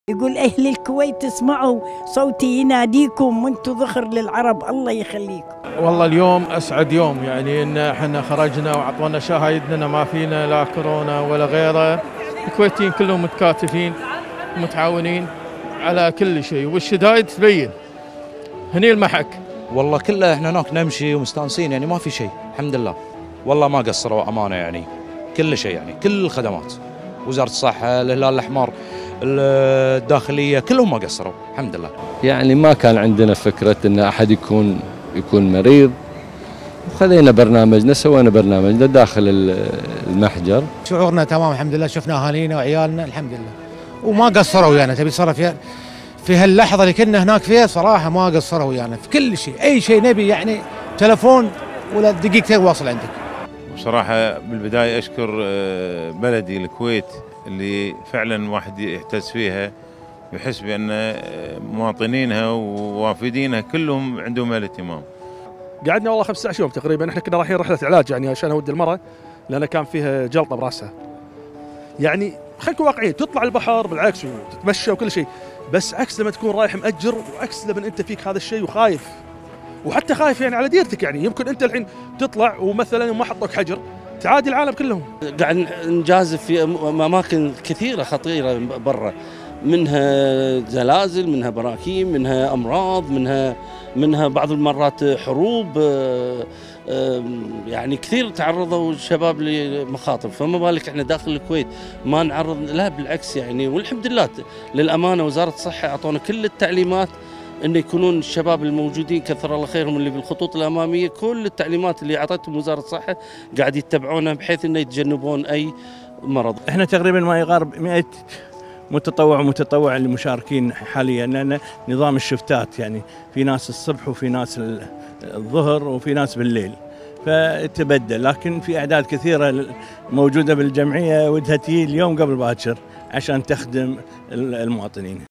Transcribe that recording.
يقول أهل الكويت اسمعوا صوتي يناديكم وانتم ذخر للعرب، الله يخليكم. والله اليوم أسعد يوم، يعني إن احنا خرجنا وعطونا شهايدنا، ما فينا لا كورونا ولا غيره. الكويتيين كلهم متكاتفين متعاونين على كل شيء، والشدايد تبين هني المحك. والله كله احنا هناك نمشي ومستانسين، يعني ما في شيء الحمد لله. والله ما قصروا أمانة، يعني كل شيء، يعني كل الخدمات، وزارة الصحة، الهلال الأحمر، الداخلية، كلهم ما قصروا الحمد لله. يعني ما كان عندنا فكرة ان احد يكون مريض، وخذينا برنامجنا، سوينا برنامجنا داخل المحجر. شعورنا تمام الحمد لله، شفنا اهالينا وعيالنا الحمد لله، وما قصروا يعني. تبي صار في هاللحظة اللي كنا هناك فيها صراحة ما قصروا يعني في كل شيء، اي شيء نبي يعني تلفون ولا دقيقتين واصل عندك. بصراحة بالبداية أشكر بلدي الكويت اللي فعلا واحد يحتز فيها، يحس بأن مواطنينها ووافدينها كلهم عندهم الاهتمام. قعدنا والله 15 يوم تقريبا، احنا كنا رايحين رحلة علاج يعني عشان اودي المرأة لأن كان فيها جلطة براسها. يعني خلينا نكون واقعيين، تطلع البحر بالعكس وتتمشى وكل شيء، بس عكس لما تكون رايح مأجر، وعكس لما انت فيك هذا الشيء وخايف، وحتى خايف يعني على ديرتك. يعني يمكن انت الحين تطلع ومثلا ما حطوك حجر تعادي العالم كلهم. قاعد نجازف في اماكن كثيره خطيره برا، منها زلازل، منها براكين، منها امراض، منها بعض المرات حروب. يعني كثير تعرضوا الشباب لمخاطر، فما بالك احنا داخل الكويت ما نعرض. لا بالعكس يعني، والحمد لله للامانه وزاره الصحه اعطونا كل التعليمات أن يكونون الشباب الموجودين كثر الله خيرهم اللي بالخطوط الأمامية، كل التعليمات اللي أعطتهم وزارة الصحة قاعد يتبعونها بحيث أن يتجنبون أي مرض. احنا تقريبا ما يقارب 100 متطوع اللي مشاركين حاليا، لأن نظام الشفتات يعني في ناس الصبح وفي ناس الظهر وفي ناس بالليل، فتبدل. لكن في أعداد كثيرة موجودة بالجمعية ودها تجي اليوم قبل باكر عشان تخدم المواطنين.